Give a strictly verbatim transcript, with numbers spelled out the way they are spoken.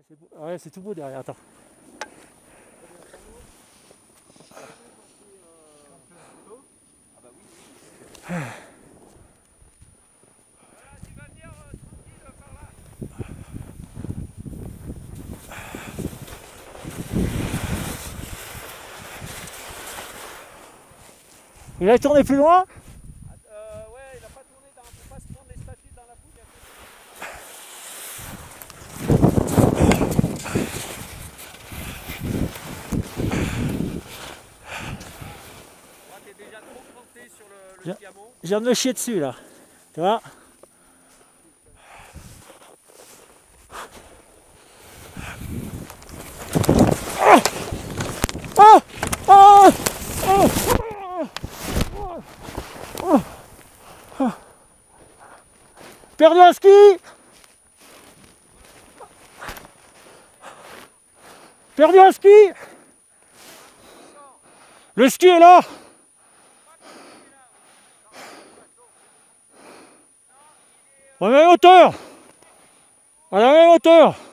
c'est beau. Ouais, c'est tout beau derrière, attends. Il a tourné plus loin? Euh, ouais, il a pas tourné dans... Faut pas se prendre les statues dans la bouille. Ouais, t'es déjà trop planté sur le, le diamant. Je viens de me chier dessus là. Tu vois? Oh! Oh! Oh! Oh! Oh! Perdu un ski! Perdu un ski! Le ski est là! À la même hauteur! À la même hauteur!